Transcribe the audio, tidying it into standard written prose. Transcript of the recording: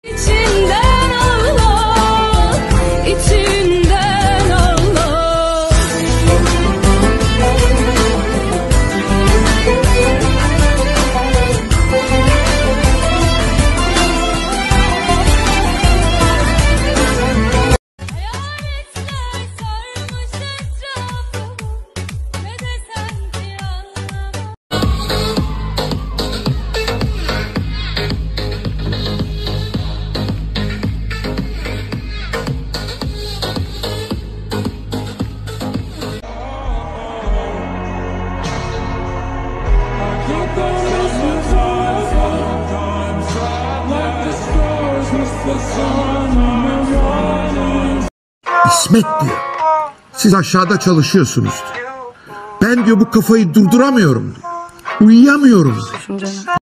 İçinden Allah, içinden Allah. Hayaletler sarmış etrafımı, ne desem ki anlamam. İsmet diyor, siz aşağıda çalışıyorsunuz diyor. Ben diyor bu kafayı durduramıyorum diyor. Uyuyamıyorum diyor.